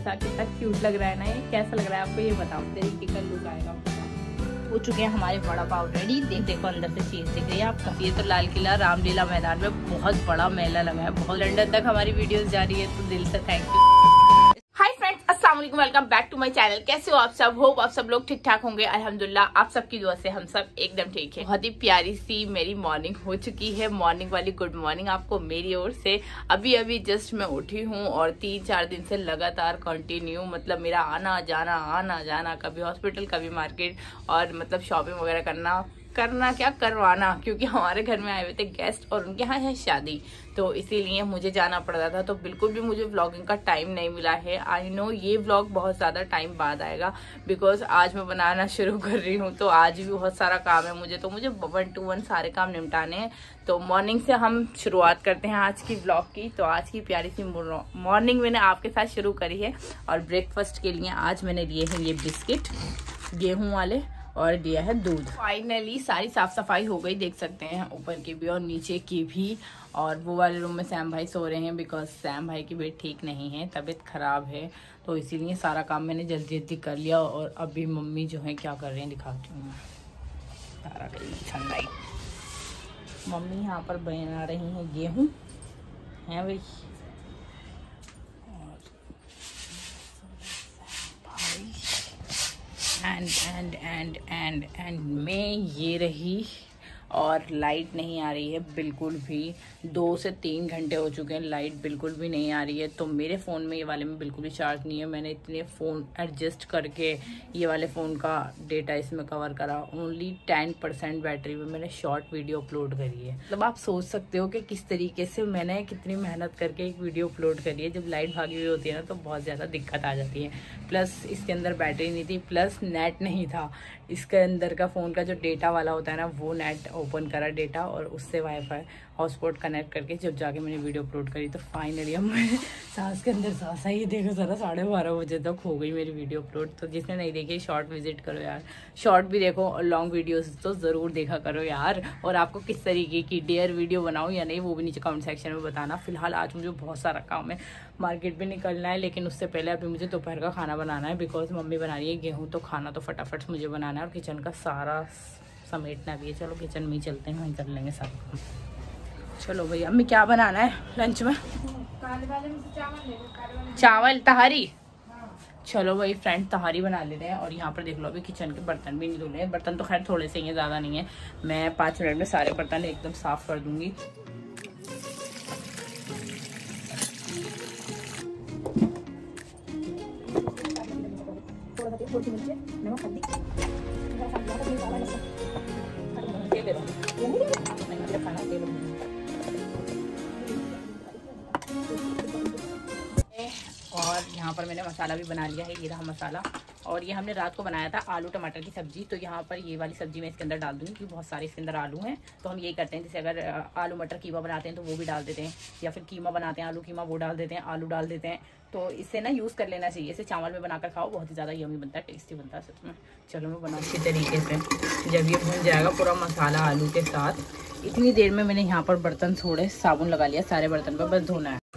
सा, कितना क्यूट लग रहा है ना। ये कैसा लग रहा है आपको ये बताओ, तरीके का लुक आएगा। हो चुके हैं हमारे वड़ा पाव रेडी। देखो अंदर से चीज दिख रही है आपको। ये तो लाल किला रामलीला मैदान में बहुत बड़ा मेला लगा है, बहुत लंदन तक हमारी वीडियोस जा रही है, तो दिल से थैंक यू। हाय फ्रेंड्स, अस्सलाम वालेकुम, welcome back to my channel. कैसे हो आप सब? होप आप सब लोग ठीक ठाक होंगे। अल्हम्दुलिल्लाह आप सबकी दुआ से हम सब एकदम ठीक है। बहुत ही प्यारी सी मेरी मॉर्निंग हो चुकी है। मॉर्निंग वाली गुड मॉर्निंग आपको मेरी ओर से। अभी जस्ट मैं उठी हूँ और 3-4 दिन से लगातार कंटिन्यू मतलब मेरा आना जाना, कभी हॉस्पिटल कभी मार्केट, और मतलब शॉपिंग वगैरह करना क्या करवाना, क्योंकि हमारे घर में आए हुए थे गेस्ट और उनके यहाँ है शादी, तो इसीलिए मुझे जाना पड़ रहा था। तो बिल्कुल भी मुझे व्लॉगिंग का टाइम नहीं मिला है। आई नो ये व्लॉग बहुत ज़्यादा टाइम बाद आएगा, बिकॉज आज मैं बनाना शुरू कर रही हूँ, तो आज भी बहुत सारा काम है मुझे, तो मुझे 1 to 1 सारे काम निपटाने हैं। तो मॉर्निंग से हम शुरुआत करते हैं आज की व्लॉग की। तो आज की प्यारी सी मॉर्निंग मैंने आपके साथ शुरू करी है, और ब्रेकफास्ट के लिए आज मैंने लिए हैं ये बिस्किट गेहूं वाले, और दिया है दूध। फाइनली सारी साफ सफाई हो गई, देख सकते हैं ऊपर की भी और नीचे की भी। और वो वाले रूम में सैम भाई सो रहे हैं, बिकॉज सैम भाई की बेट ठीक नहीं है, तबीयत खराब है, तो इसीलिए सारा काम मैंने जल्दी कर लिया। और अभी मम्मी जो है क्या कर रहे हैं दिखाती हूँ। सारा ठंडाई मम्मी यहाँ पर बना रही हैं गेहूँ, है भाई, एंड मैं ये रही। और लाइट नहीं आ रही है बिल्कुल भी। 2 से 3 घंटे हो चुके हैं, लाइट बिल्कुल भी नहीं आ रही है। तो मेरे फ़ोन में, ये वाले में बिल्कुल भी चार्ज नहीं है। मैंने इतने फ़ोन एडजस्ट करके ये वाले फ़ोन का डेटा इसमें कवर करा। ओनली 10% बैटरी में मैंने शॉर्ट वीडियो अपलोड करी है। मतलब आप सोच सकते हो कि किस तरीके से मैंने कितनी मेहनत करके एक वीडियो अपलोड करी है। जब लाइट भागी हुई होती है ना, तो बहुत ज़्यादा दिक्कत आ जाती है। प्लस इसके अंदर बैटरी नहीं थी, प्लस नेट नहीं था। इसके अंदर का फ़ोन का जो डेटा वाला होता है ना, वो नेट ओपन करा डेटा, और उससे वाईफाई हॉटस्पॉट कनेक्ट करके जब जाके मैंने वीडियो अपलोड करी, तो फाइनली अब मैं सांस के अंदर सांस आई। देखो ज़रा 12:30 बजे तक हो गई मेरी वीडियो अपलोड। तो जिसने नहीं देखी शॉर्ट विजिट करो यार, शॉर्ट भी देखो और लॉन्ग वीडियोस तो ज़रूर देखा करो यार। और आपको किस तरीके की डेयर वीडियो बनाऊँ या नहीं, वो भी नीचे कमेंट सेक्शन में बताना। फिलहाल आज मुझे बहुत सारा काम है, मार्केट भी निकलना है, लेकिन उससे पहले अभी मुझे दोपहर का खाना बनाना है, बिकॉज मम्मी बना रही है गेहूँ, तो खाना तो फटाफट मुझे बनाना है, और किचन का सारा समेटना भी है। चलो किचन में ही चलते हैं, वहीं कर लेंगे सब। चलो भाई, अम्मी क्या बनाना है लंच में? चावल तहारी। चलो भाई फ्रेंड, तहारी बना लेते हैं। और यहाँ पर देख लो, अभी किचन के बर्तन भी नहीं धुले हैं। बर्तन तो खैर थोड़े से ही हैं, ज़्यादा नहीं है। मैं 5 मिनट में सारे बर्तन एकदम साफ कर दूंगी। और यहाँ पर मैंने मसाला भी बना लिया है, ये रहा मसाला। और ये हमने रात को बनाया था आलू टमाटर की सब्जी, तो यहाँ पर ये वाली सब्जी मैं इसके अंदर डाल दूँगी, क्योंकि बहुत सारे इसके अंदर आलू हैं। तो हम यही करते हैं, जैसे अगर आलू मटर कीमा बनाते हैं तो वो भी डाल देते हैं, या फिर कीमा बनाते हैं आलू कीमा, वो डाल देते हैं, आलू डाल देते हैं। तो इससे ना यूज़ कर लेना चाहिए। इसे चावल में बनाकर खाओ, बहुत ही ज़्यादा यम्मी बनता है, टेस्टी बनता है सच में। चलो मैं बनाऊँ इसी तरीके से। जब ये भुन जाएगा पूरा मसाला आलू के साथ, इतनी देर में मैंने यहाँ पर बर्तन थोड़े साबुन लगा लिया, सारे बर्तन पर बस धोना है।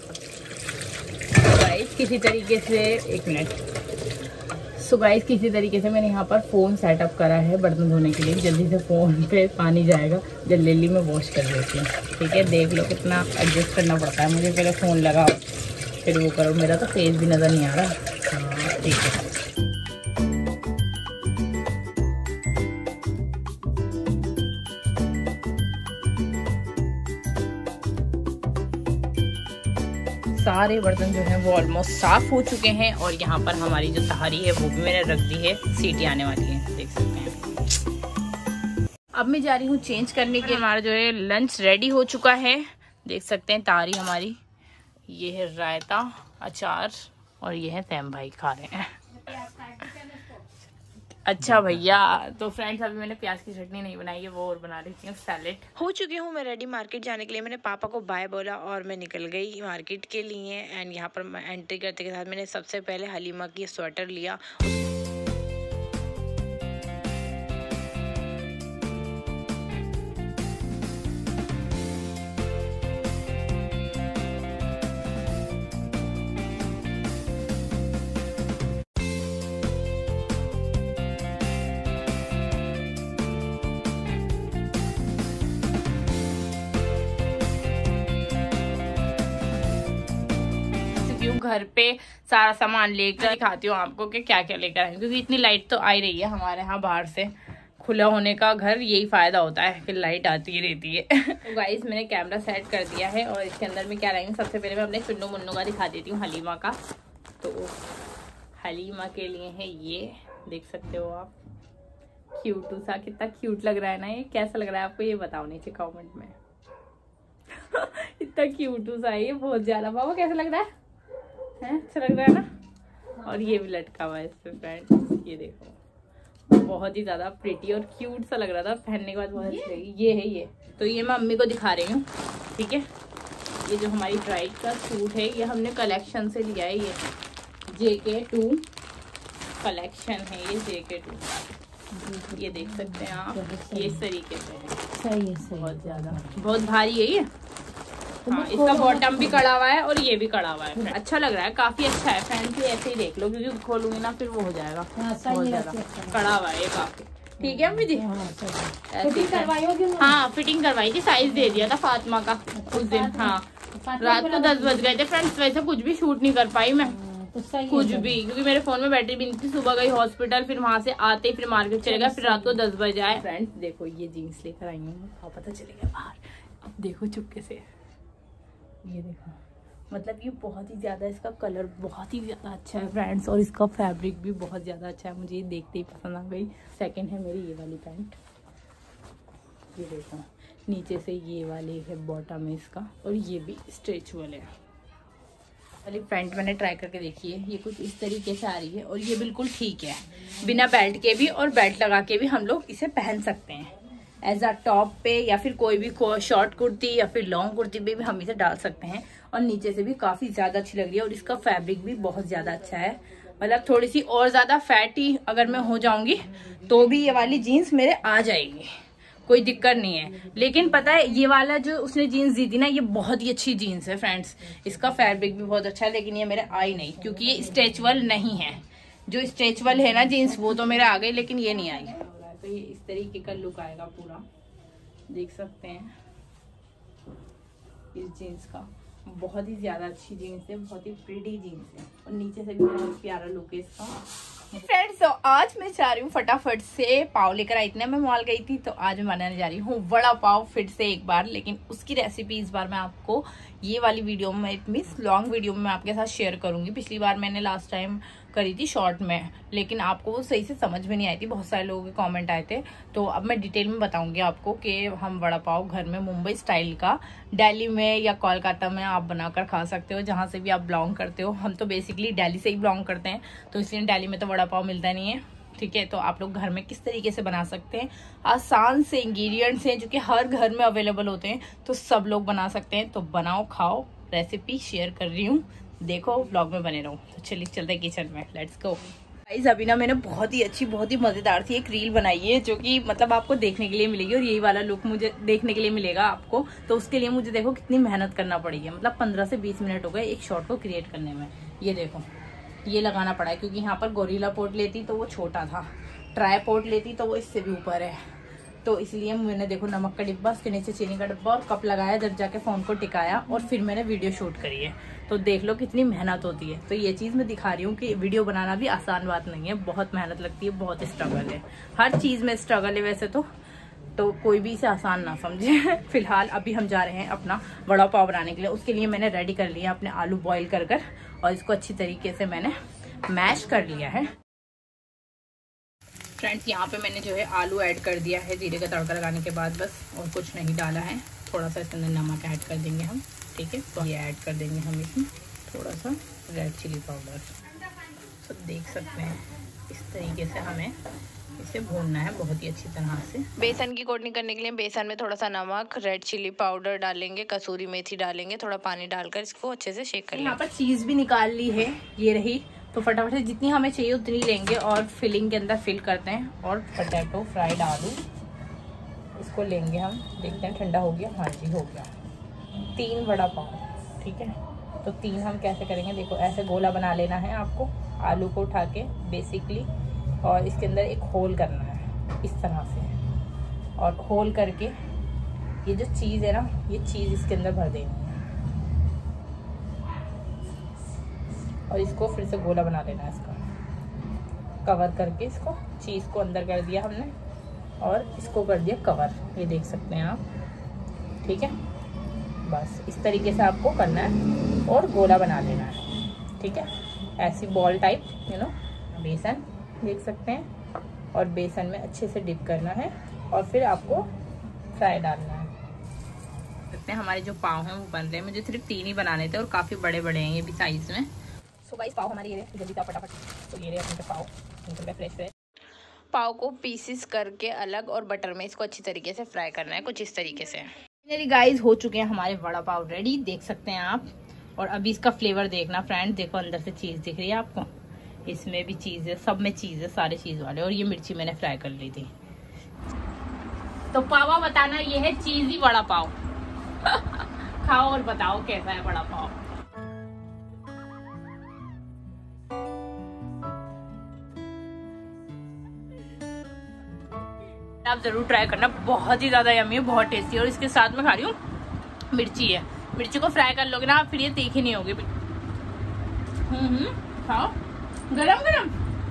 किसी तरीके से 1 मिनट। सो गाइस, किसी तरीके से मैंने यहाँ पर फ़ोन सेटअप करा है बर्तन धोने के लिए। जल्दी से फ़ोन पे पानी जाएगा, जल्दी में वॉश कर देती हूँ। ठीक है, देख लो कितना एडजस्ट करना पड़ता है मुझे। पहले फ़ोन लगाओ फिर वो करो। मेरा तो फेस भी नज़र नहीं आ रहा। हाँ ठीक है। सारे बर्तन जो हैं वो ऑलमोस्ट साफ हो चुके हैं। और यहाँ पर हमारी जो तहारी है वो भी मैंने रख दी है, सीटी आने वाली है, देख सकते हैं। अब मैं जा रही हूँ चेंज करने के। हमारा जो है लंच रेडी हो चुका है, देख सकते हैं। तहारी हमारी, ये है रायता, अचार, और ये है सैम भाई खा रहे हैं। अच्छा भैया, तो फ्रेंड्स अभी मैंने प्याज की चटनी नहीं बनाई है, वो और बना रही हूँ सैलेड। हो चुकी हूँ मैं रेडी मार्केट जाने के लिए। मैंने पापा को बाय बोला और मैं निकल गई मार्केट के लिए। एंड यहाँ पर एंट्री करते के साथ मैंने सबसे पहले हलीमा की स्वेटर लिया। घर पे सारा सामान लेकर दिखाती हूँ आपको कि क्या क्या लेकर आए, क्योंकि इतनी लाइट तो आ ही रही है हमारे यहाँ। बाहर से खुला होने का घर यही फायदा होता है कि लाइट आती ही रहती है। तो गाइस मैंने कैमरा सेट कर दिया है और इसके अंदर में क्या रहेंगे, सबसे पहले मैं अपने चुन्नू मुन्नू का दिखा देती हूँ, हलीमा का। तो हलीमा के लिए है ये, देख सकते हो आप, क्यूटू सा, कितना क्यूट लग रहा है ना ये। कैसा लग रहा है आपको ये बताओ नीचे कमेंट में। इतना क्यूटू सा है ये, बहुत ज्यादा। बाबा कैसा लग रहा है? अच्छा लग रहा है ना। और ये भी लटका हुआ है इस पे फ्रेंड्स, ये देखो, बहुत ही ज्यादा प्रिटी और क्यूट सा लग रहा था, पहनने के बाद बहुत अच्छी लगी। ये है ये, तो ये मैं मम्मी को दिखा रही हूँ, ठीक है। ये जो हमारी ब्राइड का सूट है ये हमने कलेक्शन से लिया है, ये JK2 कलेक्शन है, ये JK2, ये देख सकते हैं आप, ये इस तरीके से है। सही है, बहुत ज्यादा, बहुत भारी है ये। हाँ, इसका बॉटम भी कड़ा हुआ है और ये भी कड़ा हुआ है। अच्छा लग रहा है, काफी अच्छा है फ्रेंड्स, ऐसे ही देख लो, क्योंकि खोलूंगी ना फिर वो हो जाएगा। बहुत ज्यादा कड़ा हुआ है ये काफी। ठीक है अम्मी जी, फिटिंग करवाई होगी? हाँ फिटिंग करवाई थी, साइज दे दिया था फातिमा का उस दिन। हाँ रात को 10 बज गए थे फ्रेंड्स, वैसे कुछ भी शूट नहीं कर पाई मैं, कुछ भी, क्योंकि मेरे फोन में बैटरी भी नहीं थी। सुबह गई हॉस्पिटल, फिर वहां से आते फिर मार्केट चले गए, फिर रात को 10 बजे आए। फ्रेंड्स देखो ये जीन्स लेकर आई हूँ, पता चलेगा बाहर। अब देखो चुपके से, ये देखो, मतलब ये बहुत ही ज्यादा, इसका कलर बहुत ही ज्यादा अच्छा है फ्रेंड्स, और इसका फैब्रिक भी बहुत ज्यादा अच्छा है, मुझे ये देखते ही पसंद आ गई। सेकंड है मेरी ये वाली पैंट, ये देखो नीचे से ये वाली है बॉटम है इसका, और ये भी स्ट्रेचेबल है। वाली पैंट मैंने ट्राई करके देखी है, ये कुछ इस तरीके से आ रही है और ये बिल्कुल ठीक है, बिना बेल्ट के भी और बेल्ट लगा के भी हम लोग इसे पहन सकते हैं एज अ टॉप पे, या फिर कोई भी शॉर्ट कुर्ती या फिर लॉन्ग कुर्ती पे भी हम इसे डाल सकते हैं। और नीचे से भी काफी ज्यादा अच्छी लग रही है और इसका फैब्रिक भी बहुत ज्यादा अच्छा है। मतलब थोड़ी सी और ज्यादा फैटी अगर मैं हो जाऊंगी तो भी ये वाली जीन्स मेरे आ जाएगी, कोई दिक्कत नहीं है। लेकिन पता है ये वाला जो उसने जीन्स दी थी ना, ये बहुत ही अच्छी जीन्स है फ्रेंड्स, इसका फैब्रिक भी बहुत अच्छा है, लेकिन ये मेरे आई नहीं, क्योंकि ये स्ट्रेचेबल नहीं है। जो स्ट्रेचेबल है ना जीन्स वो तो मेरा आ गई, लेकिन ये नहीं आई। तो ये इस तरीके का लुक आएगा पूरा, देख सकते हैं इस जीन्स का। बहुत ही ज्यादा अच्छी जीन्स है, बहुत ही प्रिटी जीन्स है, और नीचे से भी बहुत प्यारा लुक है इसका। फ्रेंड्स तो आज मैं जा रही हूँ फटाफट से पाव लेकर आई थी, मैं मॉल गई थी, तो आज मैं बनाने जा रही हूँ वड़ा पाव फिर से एक बार, लेकिन उसकी रेसिपी इस बार मैं आपको ये वाली वीडियो में, इट मीन्स लॉन्ग वीडियो में मैं आपके साथ शेयर करूंगी। पिछली बार मैंने लास्ट टाइम करी थी शॉर्ट में, लेकिन आपको वो सही से समझ में नहीं आई थी, बहुत सारे लोगों के कमेंट आए थे। तो अब मैं डिटेल में बताऊंगी आपको कि हम वड़ा पाव घर में मुंबई स्टाइल का दिल्ली में या कोलकाता में आप बनाकर खा सकते हो, जहां से भी आप बिलोंग करते हो। हम तो बेसिकली दिल्ली से ही बिलोंग करते हैं, तो इसलिए दिल्ली में तो वड़ा पाव मिलता नहीं है, ठीक है। तो आप लोग घर में किस तरीके से बना सकते हैं, आसान से इंग्रेडिएंट्स हैं जो कि हर घर में अवेलेबल होते हैं, तो सब लोग बना सकते हैं। तो बनाओ खाओ, रेसिपी शेयर कर रही हूँ, देखो व्लॉग में बने रहो। तो चलिए चलते हैं किचन में, लेट्स गो। गाइस अभी ना मैंने बहुत ही अच्छी, बहुत ही मजेदार सी एक रील बनाई है, जो कि मतलब आपको देखने के लिए मिलेगी, और यही वाला लुक मुझे देखने के लिए मिलेगा आपको। तो उसके लिए मुझे देखो कितनी मेहनत करना पड़ी है, मतलब 15 से 20 मिनट हो गए एक शॉट को क्रिएट करने में। ये देखो ये लगाना पड़ा है, क्योंकि यहाँ पर गोरिल्ला पोर्ट लेती तो वो छोटा था, ट्राई पोर्ट लेती तो वो इससे भी ऊपर है, तो इसलिए मैंने देखो नमक का डिब्बा, उसके नीचे चीनी का डिब्बा और कप लगाया, जब जाके फोन को टिकाया और फिर मैंने वीडियो शूट करी है। तो देख लो कितनी मेहनत होती है। तो ये चीज मैं दिखा रही हूँ कि वीडियो बनाना भी आसान बात नहीं है, बहुत मेहनत लगती है, बहुत स्ट्रगल है, हर चीज में स्ट्रगल है वैसे तो कोई भी इसे आसान ना समझे। फिलहाल अभी हम जा रहे हैं अपना वड़ा पाव बनाने के लिए। उसके लिए मैंने रेडी कर लिया अपने आलू बॉईल कर और इसको अच्छी तरीके से मैंने मैश कर लिया है। फ्रेंड्स यहाँ पे मैंने जो है आलू ऐड कर दिया है जीरे का तड़का लगाने के बाद, बस और कुछ नहीं डाला है। थोड़ा सा इसके अंदर नमक ऐड कर देंगे हम, ठीक है। तो ये ऐड कर देंगे हम इसमें थोड़ा सा रेड चिली पाउडर। तो देख सकते हैं इस तरीके से हमें इसे भूनना है बहुत ही अच्छी तरह से। बेसन की कोटिंग करने के लिए बेसन में थोड़ा सा नमक, रेड चिली पाउडर डालेंगे, कसूरी मेथी डालेंगे, थोड़ा पानी डालकर इसको अच्छे से शेक कर लेंगे। यहाँ पर चीज़ भी निकाल ली है, ये रही। तो फटाफट से जितनी हमें चाहिए उतनी लेंगे और फिलिंग के अंदर फिल करते हैं। और पोटैटो फ्राइड आलू इसको लेंगे हम, देखते हैं ठंडा हो गया, हाँ जी हो गया। 3 वड़ा पाव, ठीक है। तो 3 हम कैसे करेंगे, देखो ऐसे गोला बना लेना है आपको, आलू को उठा के बेसिकली, और इसके अंदर एक होल करना है इस तरह से, और होल करके ये जो चीज़ है ना, ये चीज़ इसके अंदर भर देनी है। और इसको फिर से गोला बना लेना है। इसका कवर करके इसको चीज़ को अंदर कर दिया हमने और इसको कर दिया कवर, ये देख सकते हैं आप। ठीक है, बस इस तरीके से आपको करना है और गोला बना लेना है। ठीक है, ऐसी बॉल टाइप बेसन देख सकते हैं, और बेसन में अच्छे से डिप करना है और फिर आपको फ्राई डालना है। देखते हैं हमारे जो पाव हैं वो बन रहे हैं। मुझे सिर्फ 3 ही बनाने थे और काफ़ी बड़े बड़े हैं ये भी साइज में। सो गाइस पाव हमारे ये जल्दी था फटाफट, तो ये रहे अपने पाव फ्रेश। पाव को पीसेस करके अलग और बटर में इसको अच्छी तरीके से फ्राई करना है, कुछ इस तरीके से। मेरी गाइस हो चुके हैं हमारे वड़ा पाव रेडी, देख सकते हैं आप। और अभी इसका फ्लेवर देखना फ्रेंड, देखो अंदर से चीज़ दिख रही है आपको, इसमें भी चीज़ है, सब में चीज़ है, सारे चीज़ वाले। और ये मिर्ची मैंने फ्राई कर ली थी। तो पावा बताना, ये है चीज़ी वड़ा पाव। खाओ और बताओ कैसा है वड़ा पाव। आप जरूर ट्राई करना, बहुत ही ज्यादा यम्मी है, बहुत टेस्टी है। और इसके साथ में खा रही हूँ मिर्ची है, मिर्ची को फ्राई कर लोगे ना आप, फिर ये तीखी नहीं होगी। खाओ गरम गरम।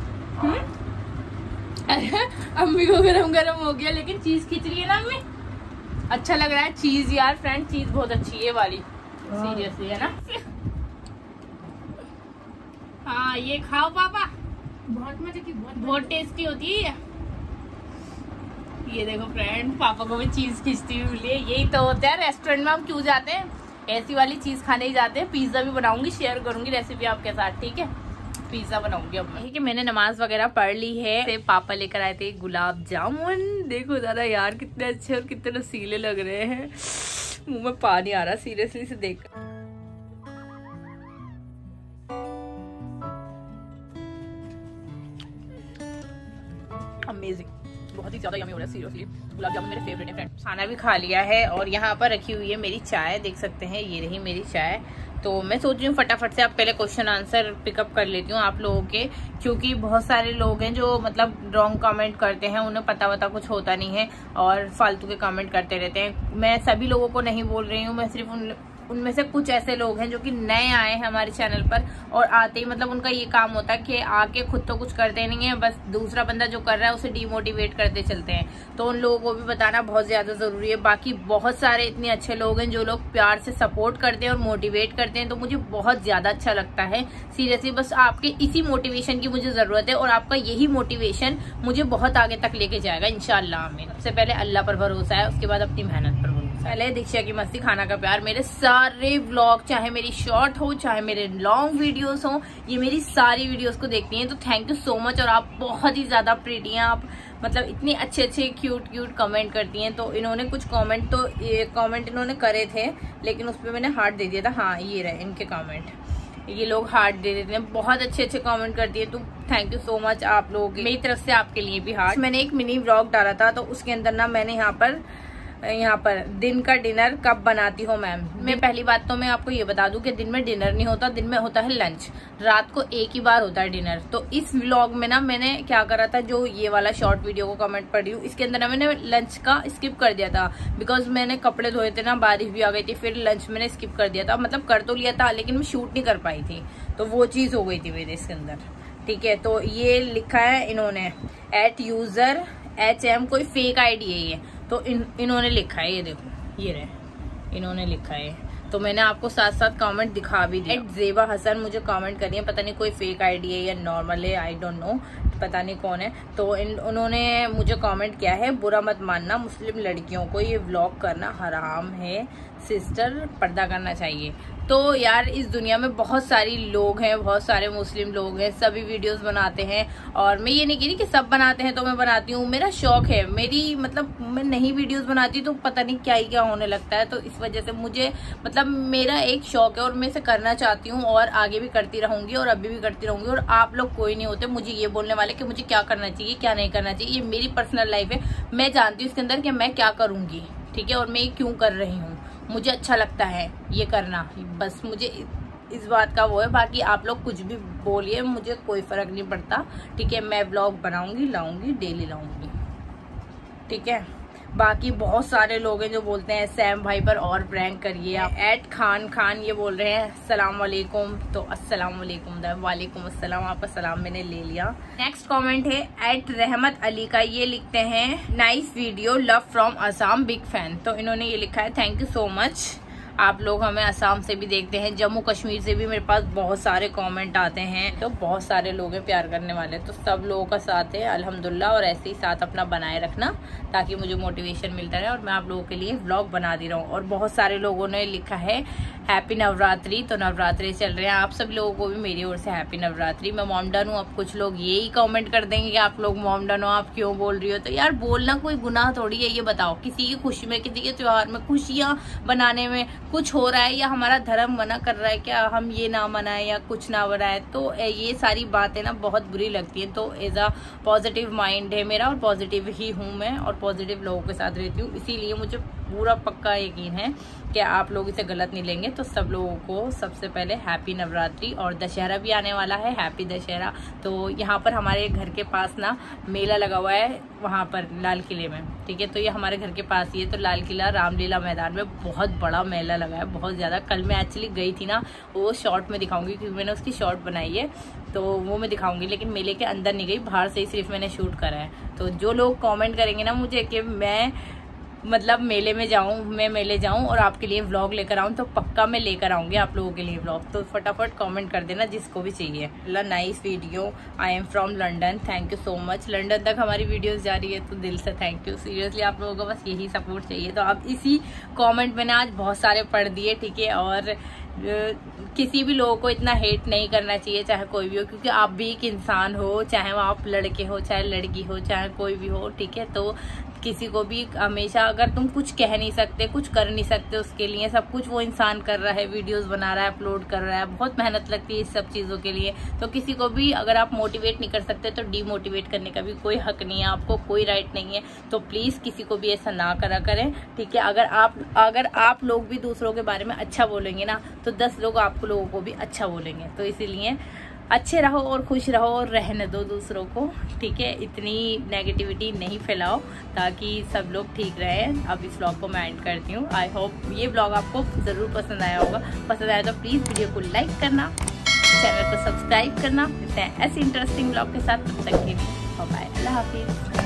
अरे अम्मी को गरम गरम हो गया, लेकिन चीज खिंच रही है ना अम्मी, अच्छा लग रहा है। चीज यार फ्रेंड, चीज बहुत अच्छी है ये वाली, सीरियसली है ना। हाँ ये खाओ पापा, बहुत मजे की, बहुत टेस्टी होती है ये। देखो फ्रेंड, पापा को भी चीज खिंचती हुई मिली है। यही तो होता है रेस्टोरेंट में, हम क्यों जाते हैं, ऐसी वाली चीज खाने ही जाते हैं। पिज्जा भी बनाऊंगी, शेयर करूंगी रेसिपी आपके साथ। ठीक है, पिज्जा बनाऊंगी अब मैं। ठीक है, मैंने नमाज वगैरह पढ़ ली है। पापा लेकर आए थे गुलाब जामुन, देखो जरा यार कितने अच्छे और कितने रसीले लग रहे हैं, मुंह में पानी आ रहा सीरियसली से देख। अमेजिंग, बहुत ही ज्यादा यम्मी हो रहा है सीरियसली। गुलाब जामुन मेरे फेवरेट है फ्रेंड। खाना भी खा लिया है और यहाँ पर रखी हुई है मेरी चाय, देख सकते हैं ये रही मेरी चाय। तो मैं सोच रही हूँ फटाफट से आप पहले क्वेश्चन आंसर पिकअप कर लेती हूँ आप लोगों के, क्योंकि बहुत सारे लोग हैं जो मतलब रॉन्ग कमेंट करते हैं, उन्हें पता वता कुछ होता नहीं है और फालतू के कमेंट करते रहते हैं। मैं सभी लोगों को नहीं बोल रही हूँ, मैं सिर्फ उनमें से कुछ ऐसे लोग हैं जो कि नए आए हैं हमारे चैनल पर, और आते ही मतलब उनका ये काम होता है कि आके खुद तो कुछ करते नहीं है, बस दूसरा बंदा जो कर रहा है उसे डीमोटिवेट करते चलते हैं। तो उन लोगों को भी बताना बहुत ज्यादा जरूरी है। बाकी बहुत सारे इतने अच्छे लोग हैं जो लोग प्यार से सपोर्ट करते हैं और मोटिवेट करते हैं, तो मुझे बहुत ज्यादा अच्छा लगता है सीरियसली। बस आपके इसी मोटिवेशन की मुझे जरूरत है और आपका यही मोटिवेशन मुझे बहुत आगे तक लेके जाएगा इंशाल्लाह। आमीन। सबसे पहले अल्लाह पर भरोसा है, उसके बाद अपनी मेहनत पर भरोसा। पहले दीक्षा की मस्ती, खाना का प्यार। मेरे सारे व्लॉग, चाहे मेरी शॉर्ट हो चाहे मेरे लॉन्ग वीडियोस हो, ये मेरी सारी वीडियोस को देखती हैं, तो थैंक यू सो मच। और आप बहुत ही ज्यादा प्रीटी हैं, आप मतलब इतने अच्छे अच्छे क्यूट क्यूट कमेंट करती हैं। तो इन्होंने कुछ कमेंट, तो ये कमेंट इन्होंने करे थे लेकिन उस पर मैंने हार्ट दे दिया था। हाँ ये रहे इनके कमेंट, ये लोग हार्ट दे देते हैं, बहुत अच्छे अच्छे कमेंट करती है। तो थैंक यू सो मच आप लोग, मेरी तरफ से आपके लिए भी हार्ट। मैंने एक मिनी व्लॉग डाला था, तो उसके अंदर ना मैंने यहाँ पर दिन का डिनर कब बनाती हो मैम। मैं पहली बात तो मैं आपको ये बता दूं कि दिन में डिनर नहीं होता, दिन में होता है लंच। रात को एक ही बार होता है डिनर। तो इस व्लॉग में ना मैंने क्या करा था, जो ये वाला शॉर्ट वीडियो को कमेंट पढ़ रही हूँ, इसके अंदर ना मैंने लंच का स्किप कर दिया था, बिकॉज मैंने कपड़े धोए थे ना, बारिश भी आ गई थी, फिर लंच मैंने स्किप कर दिया था। मतलब कर तो लिया था लेकिन मैं शूट नहीं कर पाई थी, तो वो चीज हो गई थी मेरे इसके अंदर। ठीक है, तो ये लिखा है इन्होंने @user HM, कोई फेक आईडी है ये, तो इन्होंने लिखा है, ये देखो ये रहे इन्होंने लिखा है। तो मैंने आपको साथ साथ कमेंट दिखा भी दिया। ज़ेबा हसन मुझे कमेंट करी है, पता नहीं कोई फेक आईडी है या नॉर्मल है, आई डोंट नो, पता नहीं कौन है। तो उन्होंने मुझे कमेंट किया है, बुरा मत मानना, मुस्लिम लड़कियों को ये व्लॉग करना हराम है सिस्टर, पर्दा करना चाहिए। तो यार इस दुनिया में बहुत सारी लोग हैं, बहुत सारे मुस्लिम लोग हैं, सभी वीडियोस बनाते हैं। और मैं ये नहीं कह रही कि सब बनाते हैं तो मैं बनाती हूँ, मेरा शौक है, मेरी मतलब मैं नहीं वीडियोस बनाती तो पता नहीं क्या ही क्या होने लगता है। तो इस वजह से मुझे मतलब मेरा एक शौक है और मैं इसे करना चाहती हूँ और आगे भी करती रहूंगी और अभी भी करती रहूंगी। और आप लोग कोई नहीं होते मुझे ये बोलने वाले कि मुझे क्या करना चाहिए क्या नहीं करना चाहिए। ये मेरी पर्सनल लाइफ है, मैं जानती हूँ इसके अंदर कि मैं क्या करूंगी, ठीक है, और मैं ये क्यों कर रही हूँ, मुझे अच्छा लगता है ये करना, बस मुझे इस बात का वो है। बाकी आप लोग कुछ भी बोलिए, मुझे कोई फर्क नहीं पड़ता, ठीक है। मैं ब्लॉग बनाऊंगी, लाऊंगी, डेली लाऊंगी, ठीक है। बाकी बहुत सारे लोग हैं जो बोलते हैं सैम भाई पर और प्रैंक करिए। एट खान ये बोल रहे हैं अस्सलाम वालेकुम, तो अस्सलाम वालेकुम, वालेकुम अस्सलाम, आपका सलाम मैंने ले लिया। नेक्स्ट कमेंट है एट रहमत अली का, ये लिखते हैं nice video, love from Assam, big fan. तो इन्होंने ये लिखा है थैंक यू सो मच। आप लोग हमें असम से भी देखते हैं, जम्मू कश्मीर से भी मेरे पास बहुत सारे कमेंट आते हैं, तो बहुत सारे लोग हैं प्यार करने वाले, तो सब लोगों का साथ है अल्हम्दुलिल्लाह। और ऐसे ही साथ अपना बनाए रखना ताकि मुझे मोटिवेशन मिलता रहे और मैं आप लोगों के लिए व्लॉग बना दे रहा हूँ। और बहुत सारे लोगों ने लिखा है हैप्पी नवरात्रि, तो नवरात्रि चल रहे हैं, आप सब लोगों को भी मेरी ओर से हैप्पी नवरात्रि। मैं मोमडन हूँ, अब कुछ लोग यही कमेंट कर देंगे कि आप लोग मोमडन हो, आप क्यों बोल रही हो। तो यार बोलना कोई गुनाह थोड़ी है, ये बताओ किसी की खुशी में, किसी के त्योहार में खुशियाँ बनाने में कुछ हो रहा है या हमारा धर्म मना कर रहा है क्या हम ये ना मनाएं या कुछ ना बनाए, तो ये सारी बातें ना बहुत बुरी लगती हैं। तो एज अ पॉजिटिव माइंड है मेरा और पॉजिटिव ही हूँ मैं और पॉजिटिव लोगों के साथ रहती हूँ, इसीलिए मुझे पूरा पक्का यकीन है कि आप लोग इसे गलत नहीं लेंगे। तो सब लोगों को सबसे पहले हैप्पी नवरात्रि, और दशहरा भी आने वाला है, हैप्पी दशहरा। तो यहाँ पर हमारे घर के पास ना मेला लगा हुआ है वहाँ पर लाल किले में, ठीक है, तो ये हमारे घर के पास ही है। तो लाल किला रामलीला मैदान में बहुत बड़ा मेला लगा है, बहुत ज़्यादा। कल मैं एक्चुअली गई थी ना, वो शॉर्ट में दिखाऊंगी क्योंकि मैंने उसकी शॉर्ट बनाई है, तो वो मैं दिखाऊंगी, लेकिन मेले के अंदर नहीं गई, बाहर से ही सिर्फ मैंने शूट करा है। तो जो लोग कमेंट करेंगे ना मुझे कि मैं मतलब मेले में जाऊं, मैं मेले जाऊं और आपके लिए व्लॉग लेकर आऊं, तो पक्का मैं लेकर आऊंगी आप लोगों के लिए व्लॉग। तो फटाफट कमेंट कर देना जिसको भी चाहिए। Nice video, I am from London, thank you so much. London तक हमारी वीडियोस जा रही है तो दिल से थैंक यू। सीरियसली आप लोगों को बस यही सपोर्ट चाहिए। तो अब इसी कॉमेंट मैंने आज बहुत सारे पढ़ दिए, ठीक है, और किसी भी लोगों को इतना हेट नहीं करना चाहिए, चाहे कोई भी हो, क्योंकि आप भी एक इंसान हो, चाहे वो आप लड़के हो, चाहे लड़की हो, चाहे कोई भी हो, ठीक है। तो किसी को भी हमेशा अगर तुम कुछ कह नहीं सकते, कुछ कर नहीं सकते, उसके लिए सब कुछ वो इंसान कर रहा है, वीडियोस बना रहा है, अपलोड कर रहा है, बहुत मेहनत लगती है इस सब चीज़ों के लिए। तो किसी को भी अगर आप मोटिवेट नहीं कर सकते तो डीमोटिवेट करने का भी कोई हक नहीं है, आपको कोई राइट नहीं है। तो प्लीज़ किसी को भी ऐसा ना करा करें, ठीक है। अगर आप लोग भी दूसरों के बारे में अच्छा बोलेंगे ना, तो 10 लोग आप लोगों को भी अच्छा बोलेंगे। तो इसीलिए अच्छे रहो और खुश रहो और रहने दो दूसरों को, ठीक है। इतनी नेगेटिविटी नहीं फैलाओ ताकि सब लोग ठीक रहें। अब इस व्लॉग को मैं एंड करती हूँ। आई होप ये व्लॉग आपको ज़रूर पसंद आया होगा। पसंद आया तो प्लीज़ वीडियो को लाइक करना, चैनल को सब्सक्राइब करना। मिलते हैं ऐसे इंटरेस्टिंग व्लॉग के साथ, तब तक के लिए बाय बाय, अल्लाह हाफिज़।